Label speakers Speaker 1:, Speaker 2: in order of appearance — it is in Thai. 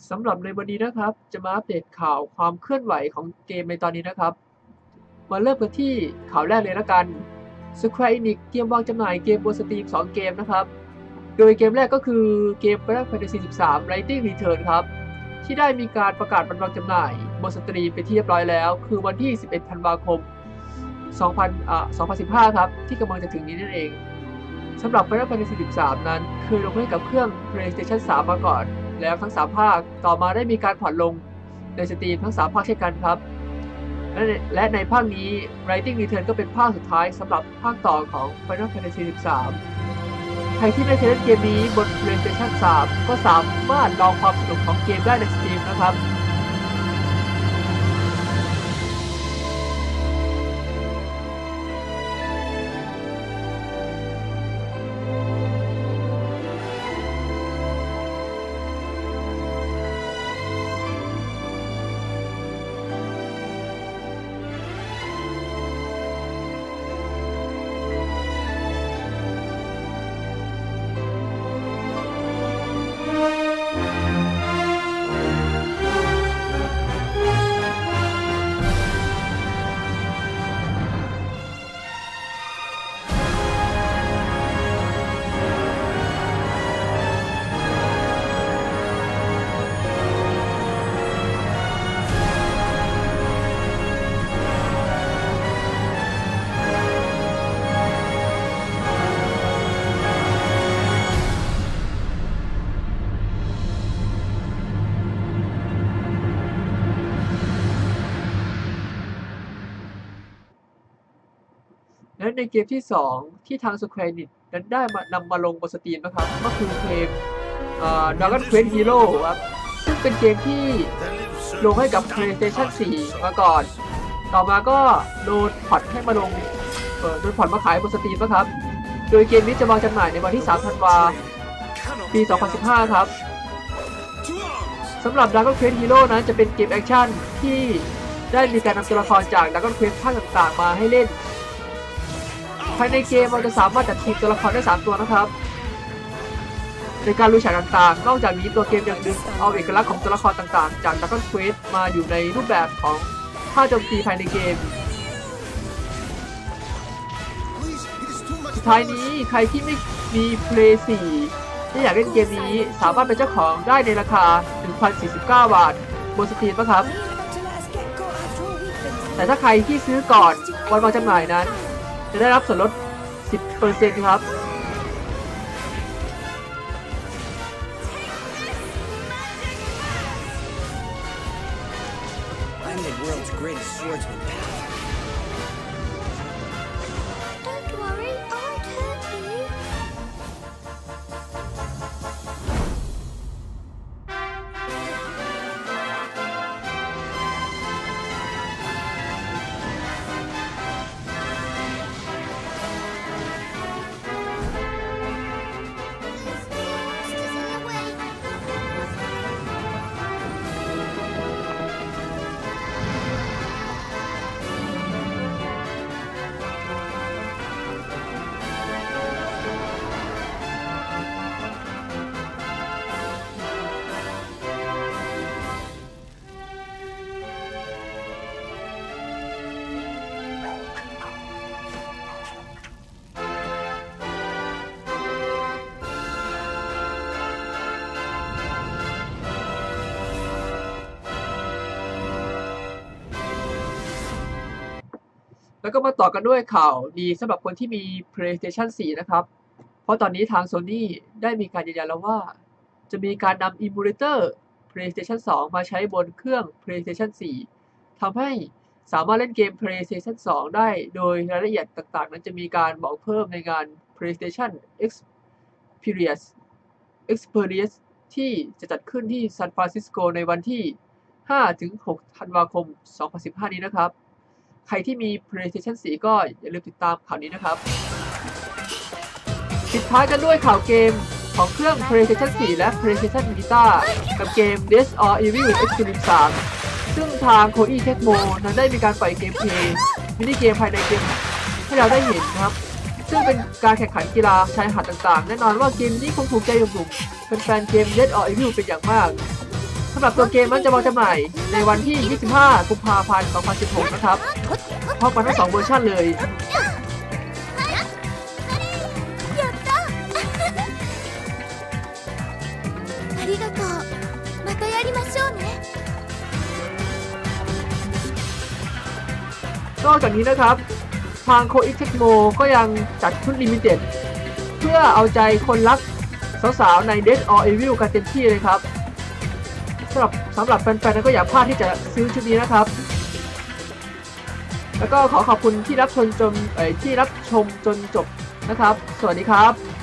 Speaker 1: สำหรับในวันนี้นะครับจะมาอัปเดตข่าวความเคลื่อนไหวของเกมในตอนนี้นะครับมาเริ่มกันที่ข่าวแรกเลยละกัน Square Enix เตรียมวางจำหน่ายเกมบนสตรีม2เกมนะครับโดยเกมแรกก็คือเกม Final Fantasy 13 Lightning Return ครับที่ได้มีการประกาศวางจำหน่ายบนสตรีมเป็นที่เรียบร้อยแล้วคือวันที่11ธันวาคม2015ครับที่กำลังจะถึงนี้นั่นเองสำหรับ Final Fantasy 13 นั้นเคยลงให้กับเครื่อง PlayStation 3 มาก่อนแล้วทั้ง3ภาคต่อมาได้มีการผ่อนลงในสตรีมทั้ง3ภาคเช่นกันครับและในภาคนี้ Lightning Return ก็เป็นภาคสุดท้ายสำหรับภาคต่อของ Final Fantasy 13 ใครที่ไม่เคยเล่นเกมนี้บน PlayStation 3 ก็สามารถลองความสนุกของเกมได้ในสตรีมนะครับและในเกมที่ 2 ที่ทาง Square Enix นั้นได้นำมาลงบนสตรีมนะครับก็คือเกมDragon Quest Hero ครับซึ่งเป็นเกมที่ลงให้กับ PlayStation 4 มาก่อนต่อมาก็โดนพอร์ตให้มาลงโดนพอร์ตมาขายบนสตรีมนะครับโดยเกมนี้จะวางจำหน่ายในวันที่ 3 ธันวาคม ปี 2015 ครับสำหรับ Dragon Quest Hero นั้นจะเป็นเกมแอคชั่นที่ได้มีการนำตัวละครจาก Dragon Quest ภาคต่างๆมาให้เล่นภายในเกมเราจะสามารถจัดทีมตัวละครได้3ตัวนะครับในการลุยฉากต่างๆนอกจากนี้ตัวเกมยังดึงเอาเอกลักษณ์ของตัวละครต่างๆจาก Dragon Quest มาอยู่ในรูปแบบของท่าโจมตีภายในเกมสุดท้ายนี้ใครที่ไม่มี Play 4ที่อยากเล่นเกมนี้สามารถเป็นเจ้าของได้ในราคา 1,049 บาทบนสตรีมนะครับแต่ถ้าใครที่ซื้อก่อนวันวางจำหน่ายนั้นจะได้รับส่วนลด 10% ครับแล้วก็มาต่อกันด้วยข่าวดีสำหรับคนที่มี PlayStation 4 นะครับเพราะตอนนี้ทาง Sony ได้มีการยืนยันแล้วว่าจะมีการนำ Emulator PlayStation 2 มาใช้บนเครื่อง PlayStation 4 ทำให้สามารถเล่นเกม PlayStation 2 ได้โดยรายละเอียดต่างๆนั้นจะมีการบอกเพิ่มในงาน PlayStation Experience ที่จะจัดขึ้นที่ซานฟรานซิสโกในวันที่ 5-6 ธันวาคม 2015 นี้นะครับใครที่มี PlayStation 4 ก็อย่าลืมติดตามข่าวนี้นะครับปิดท้ายกันด้วยข่าวเกมของเครื่อง PlayStation 4 และ PlayStation Vita กับเกม Death or Evil Extreme 3 ซึ่งทาง Koei Tecmo นั้นได้มีการปล่อยเกมเพลย์มินิเกมภายในเกมให้เราได้เห็นนะครับซึ่งเป็นการแข่งขันกีฬาชายหาดต่างๆแน่นอนว่าเกมนี้คงถูกใจหนุ่มๆแฟนๆเกม Death or Evil เป็นอย่างมาก ทสำหรับตัวเกมมันจะวางจำหน่ายในวันที่ 25 กุมภาพันธ์ 2016 นะครับพร้อมกันทั้ง 2 เวอร์ชันเลยนอกจากนี้นะครับทางโคอิเทคโมก็ยังจัดชุดลิมิเต็ดเพื่อเอาใจคนรักสาวๆใน Dead or Evil กันเต็มที่เลยครับสำหรับแฟนๆก็อย่าพลาดที่จะซื้อชุดนี้นะครับแล้วก็ขอขอบคุณที่รับชมจนจบนะครับสวัสดีครับ